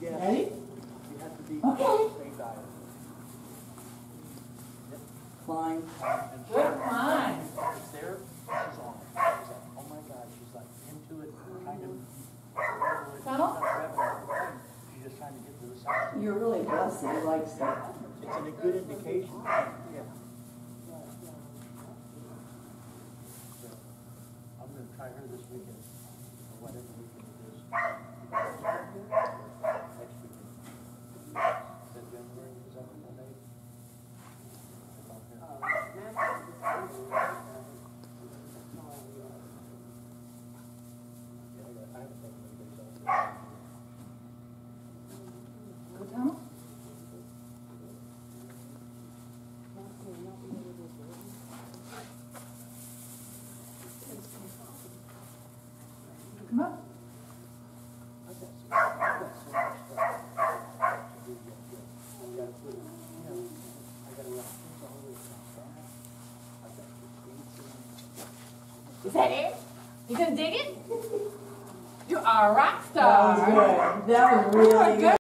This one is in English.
Yes. Ready? You have to be Okay. stay diet. Yep. Climb. Good climb. It's there. She's on it. She's like, oh my God. She's like into it, kind of. Tunnel? She's just trying to get to the side. You're really blessed that he likes that. It's a good indication. Yeah. So, I'm going to try her this weekend, or whatever weekend it is. Next weekend. Is that January? Is that Monday? I haven't taken any days off. Go tunnel. Come up. I've got so much stuff to do yet. I've got to put, I got to run things all the way across. I've got to put Is that it? You gonna dig it? You are a rock That was star. good. That was really good.